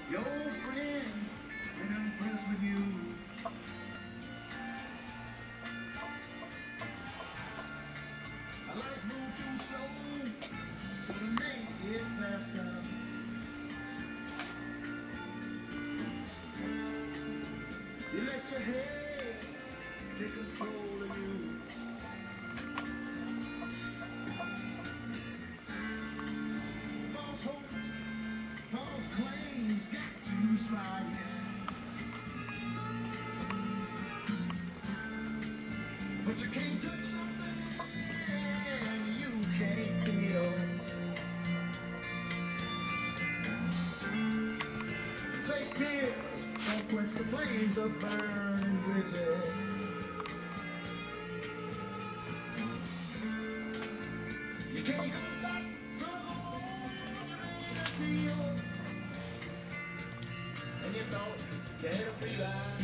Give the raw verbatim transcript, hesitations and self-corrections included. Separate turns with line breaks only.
Your friends ain't impressed with you. I like move too slow, so to make it faster. You let your head take control of you. False hopes, false claims got you spying. But you can't touch something you can't feel. Fake tears don't quench the flames of burning bridges. You can't go back to the old feel. And you thought you had a free ride.